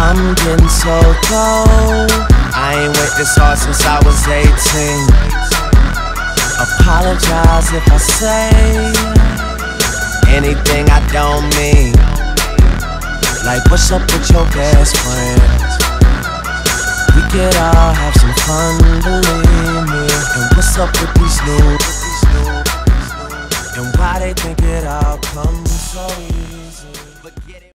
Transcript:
I'm getting so cold. I ain't went this hard since I was 18. Apologize if I say anything I don't mean. Like, what's up with your best friend? We could all have some fun, believe me. And what's up with these new? And why they think it all comes so easy?